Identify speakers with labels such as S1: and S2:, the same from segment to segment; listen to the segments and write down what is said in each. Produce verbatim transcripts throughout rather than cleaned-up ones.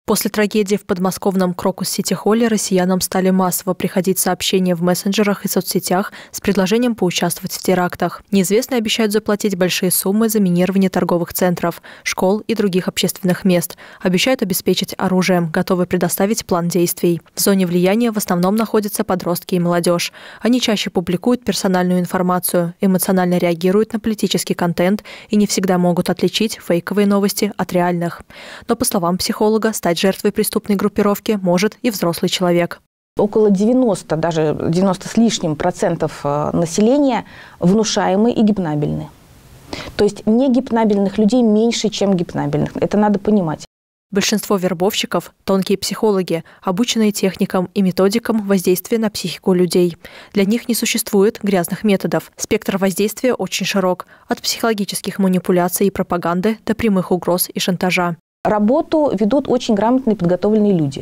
S1: После трагедии в подмосковном Крокус-Сити-Холле россиянам стали массово приходить сообщения в мессенджерах и соцсетях с предложением поучаствовать в терактах. Неизвестные обещают заплатить большие суммы за минирование торговых центров, школ и других общественных мест. Обещают обеспечить оружием, готовы предоставить план действий. В зоне влияния в основном находятся подростки и молодежь. Они чаще публикуют персональную информацию, эмоционально реагируют на политический контент и не всегда могут отличить фейковые новости от реальных. Но, по словам психолога, стать жертвой преступной группировки может и взрослый человек.
S2: Около девяноста, даже девяноста с лишним процентов населения внушаемы и гипнабельны. То есть не гипнабельных людей меньше, чем гипнабельных. Это надо понимать.
S1: Большинство вербовщиков – тонкие психологи, обученные техникам и методикам воздействия на психику людей. Для них не существует грязных методов. Спектр воздействия очень широк – от психологических манипуляций и пропаганды до прямых угроз и шантажа.
S2: Работу ведут очень грамотные подготовленные люди,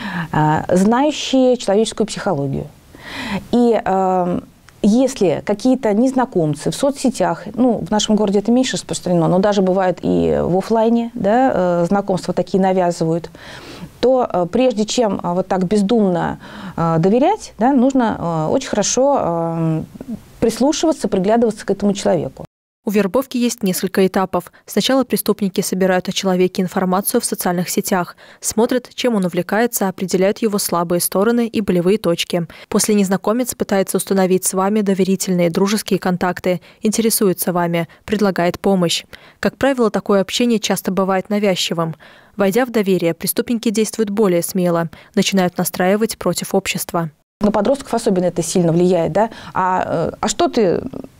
S2: знающие человеческую психологию. И э, если какие-то незнакомцы в соцсетях, ну, в нашем городе это меньше распространено, но даже бывает и в офлайне, да, знакомства такие навязывают, то прежде чем вот так бездумно доверять, да, нужно очень хорошо прислушиваться, приглядываться к этому человеку.
S1: У вербовки есть несколько этапов. Сначала преступники собирают о человеке информацию в социальных сетях, смотрят, чем он увлекается, определяют его слабые стороны и болевые точки. После незнакомец пытается установить с вами доверительные дружеские контакты, интересуется вами, предлагает помощь. Как правило, такое общение часто бывает навязчивым. Войдя в доверие, преступники действуют более смело, начинают настраивать против общества.
S2: На подростков особенно это сильно влияет, да? А, а что ты...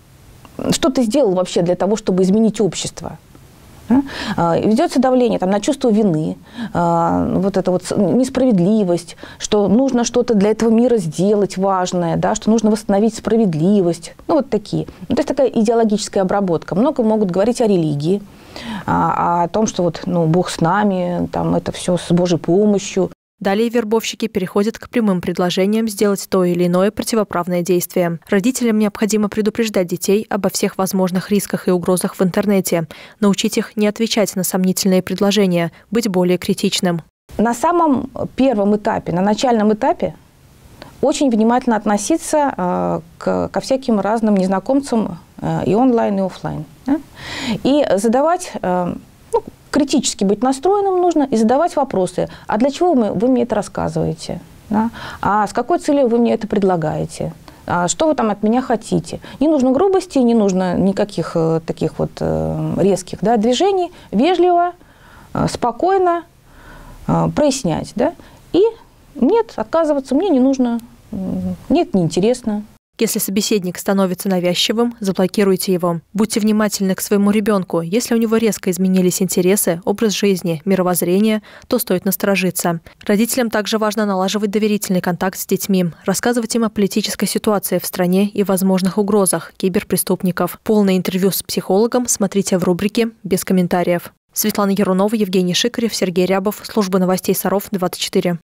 S2: Что ты сделал вообще для того, чтобы изменить общество? Ведется давление там, на чувство вины, вот эта вот несправедливость, что нужно что-то для этого мира сделать важное, да, что нужно восстановить справедливость. Ну, вот такие. Ну, то есть такая идеологическая обработка. Много могут говорить о религии, о, о том, что вот, ну, Бог с нами, там, это все с Божьей помощью.
S1: Далее вербовщики переходят к прямым предложениям сделать то или иное противоправное действие. Родителям необходимо предупреждать детей обо всех возможных рисках и угрозах в интернете, научить их не отвечать на сомнительные предложения, быть более критичным.
S2: На самом первом этапе, на начальном этапе, очень внимательно относиться э, к, ко всяким разным незнакомцам э, и онлайн, и офлайн. Да? И задавать... Э, критически быть настроенным нужно и задавать вопросы. А для чего вы, вы мне это рассказываете? Да? А с какой целью вы мне это предлагаете? А что вы там от меня хотите? Не нужно грубости, не нужно никаких э, таких вот э, резких, да, движений. Вежливо, э, спокойно э, прояснять. Да? И нет, отказываться мне не нужно. Нет, неинтересно.
S1: Если собеседник становится навязчивым, заблокируйте его. Будьте внимательны к своему ребенку. Если у него резко изменились интересы, образ жизни, мировоззрение, то стоит насторожиться. Родителям также важно налаживать доверительный контакт с детьми, рассказывать им о политической ситуации в стране и возможных угрозах киберпреступников. Полное интервью с психологом смотрите в рубрике «Без комментариев». Светлана Ярунова, Евгений Шикарев, Сергей Рябов. Служба новостей Саров, двадцать четыре.